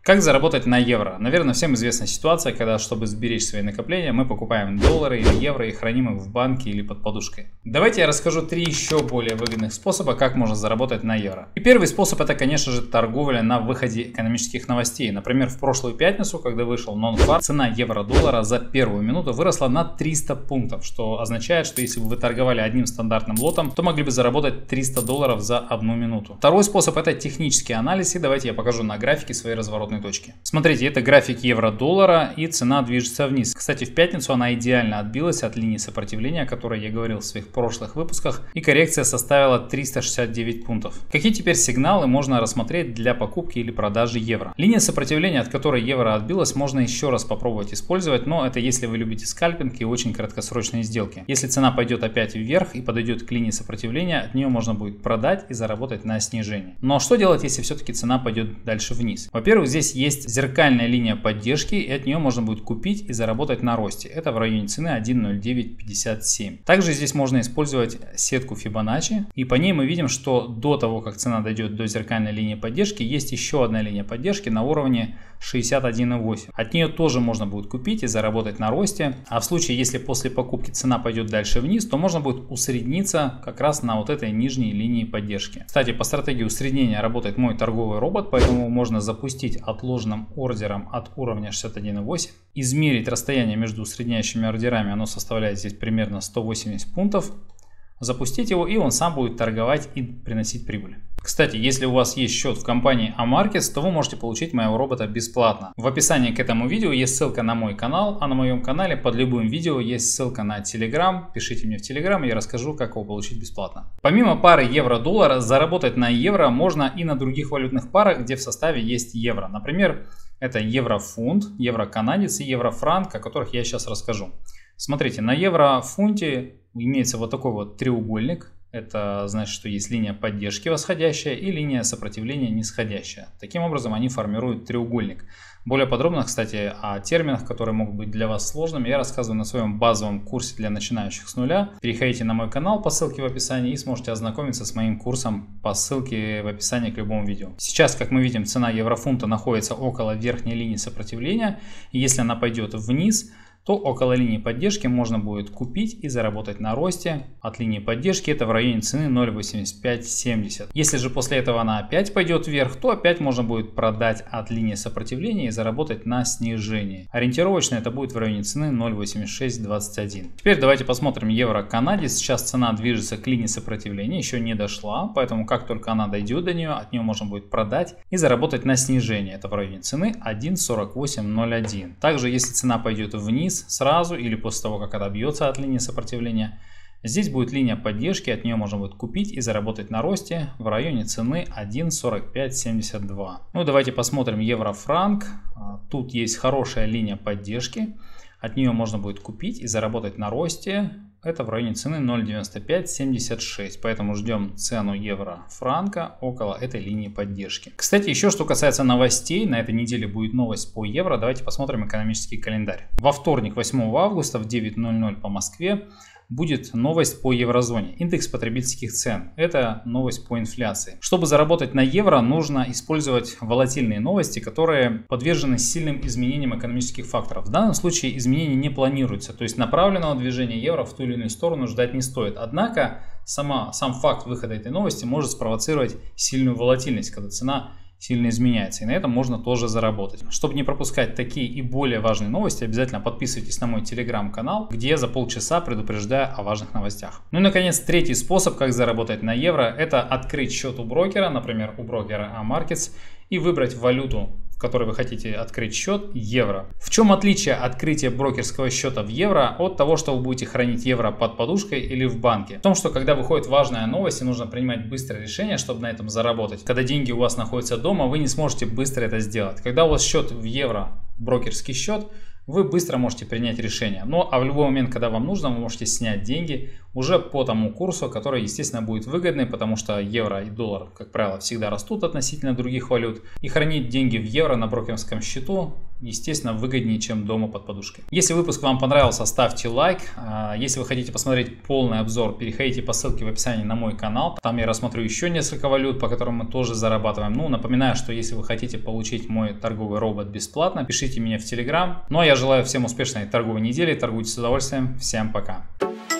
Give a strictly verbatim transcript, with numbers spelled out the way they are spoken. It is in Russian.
Как заработать на евро? Наверное, всем известна ситуация, когда, чтобы сберечь свои накопления, мы покупаем доллары или евро и храним их в банке или под подушкой. Давайте я расскажу три еще более выгодных способа, как можно заработать на евро. И первый способ — это, конечно же, торговля на выходе экономических новостей. Например, в прошлую пятницу, когда вышел нон-фарм, цена евро-доллара за первую минуту выросла на триста пунктов, что означает, что если бы вы торговали одним стандартным лотом, то могли бы заработать триста долларов за одну минуту. Второй способ — это технический анализ, и давайте я покажу на графике своей разворотной точки. Смотрите, это график евро-доллара, и цена движется вниз. Кстати, в пятницу она идеально отбилась от линии сопротивления, о которой я говорил в своих прошлых выпусках, и коррекция составила триста шестьдесят девять пунктов. Какие теперь сигналы можно рассмотреть для покупки или продажи евро? Линия сопротивления, от которой евро отбилась, можно еще раз попробовать использовать, но это если вы любите скальпинг и очень краткосрочные сделки. Если цена пойдет опять вверх и подойдет к линии сопротивления, от нее можно будет продать и заработать на снижении. Но что делать, если все-таки цена пойдет дальше вниз? Во-первых, здесь есть зеркальная линия поддержки, и от нее можно будет купить и заработать на росте. Это в районе цены один ноль девять пятьдесят семь. Также здесь можно использовать сетку Фибоначчи, и по ней мы видим, что до того, как цена дойдет до зеркальной линии поддержки, есть еще одна линия поддержки на уровне шестьдесят один и восемь. От нее тоже можно будет купить и заработать на росте. А в случае, если после покупки цена пойдет дальше вниз, то можно будет усредниться как раз на вот этой нижней линии поддержки. Кстати, по стратегии усреднения работает мой торговый робот, поэтому можно запустить отложенным ордером от уровня шестьдесят один и восемь, измерить расстояние между усредняющими ордерами, оно составляет здесь примерно сто восемьдесят пунктов, запустить его, и он сам будет торговать и приносить прибыль. Кстати, если у вас есть счет в компании Амаркетс, то вы можете получить моего робота бесплатно. В описании к этому видео есть ссылка на мой канал, а на моем канале под любым видео есть ссылка на Telegram. Пишите мне в Telegram, и я расскажу, как его получить бесплатно. Помимо пары евро-доллара, заработать на евро можно и на других валютных парах, где в составе есть евро. Например, это евро-фунт, евро-канадец и евро-франк, о которых я сейчас расскажу. Смотрите, на евро-фунте имеется вот такой вот треугольник. Это значит, что есть линия поддержки восходящая и линия сопротивления нисходящая. Таким образом, они формируют треугольник. Более подробно, кстати, о терминах, которые могут быть для вас сложными, я рассказываю на своем базовом курсе для начинающих с нуля. Переходите на мой канал по ссылке в описании и сможете ознакомиться с моим курсом по ссылке в описании к любому видео. Сейчас, как мы видим, цена еврофунта находится около верхней линии сопротивления. И если она пойдет вниз, то около линии поддержки можно будет купить и заработать на росте. От линии поддержки это в районе цены ноль восемьдесят пять семьдесят. Если же после этого она опять пойдет вверх, то опять можно будет продать от линии сопротивления и заработать на снижении. Ориентировочно это будет в районе цены ноль восемьдесят шесть двадцать один. Теперь давайте посмотрим евро-канадец. Сейчас цена движется к линии сопротивления, еще не дошла, поэтому как только она дойдет до нее, от нее можно будет продать и заработать на снижении. Это в районе цены один сорок восемь ноль один. Также если цена пойдет вниз сразу или после того, как отобьется от линии сопротивления, здесь будет линия поддержки, от нее можно будет купить и заработать на росте в районе цены один сорок пять семьдесят два. Ну давайте посмотрим евро-франк. Тут есть хорошая линия поддержки, от нее можно будет купить и заработать на росте. Это в районе цены ноль девяносто пять семьдесят шесть, поэтому ждем цену евро-франка около этой линии поддержки. Кстати, еще что касается новостей, на этой неделе будет новость по евро. Давайте посмотрим экономический календарь. Во вторник, восьмого августа в девять ноль ноль по Москве будет новость по еврозоне. Индекс потребительских цен. Это новость по инфляции. Чтобы заработать на евро, нужно использовать волатильные новости, которые подвержены сильным изменениям экономических факторов. В данном случае изменений не планируется. То есть направленного движения евро в ту или иную сторону ждать не стоит. Однако сама, сам факт выхода этой новости может спровоцировать сильную волатильность, когда цена сильно изменяется, и на этом можно тоже заработать. Чтобы не пропускать такие и более важные новости, обязательно подписывайтесь на мой телеграм-канал, где я за полчаса предупреждаю о важных новостях. Ну и наконец, третий способ, как заработать на евро, это открыть счет у брокера, например, у брокера Амаркетс, и выбрать валюту, в которой вы хотите открыть счет, евро. В чем отличие открытия брокерского счета в евро от того, что вы будете хранить евро под подушкой или в банке? В том, что когда выходит важная новость и нужно принимать быстрое решение, чтобы на этом заработать. Когда деньги у вас находятся дома, вы не сможете быстро это сделать. Когда у вас счет в евро, брокерский счет, вы быстро можете принять решение. Но а в любой момент, когда вам нужно, вы можете снять деньги уже по тому курсу, который, естественно, будет выгодный, потому что евро и доллар, как правило, всегда растут относительно других валют. И хранить деньги в евро на брокерском счету естественно, выгоднее, чем дома под подушкой. Если выпуск вам понравился, ставьте лайк. Если вы хотите посмотреть полный обзор, переходите по ссылке в описании на мой канал. Там я рассмотрю еще несколько валют, по которым мы тоже зарабатываем. Ну, напоминаю, что если вы хотите получить мой торговый робот бесплатно, пишите меня в Telegram. Ну, а я желаю всем успешной торговой недели. Торгуйте с удовольствием. Всем пока.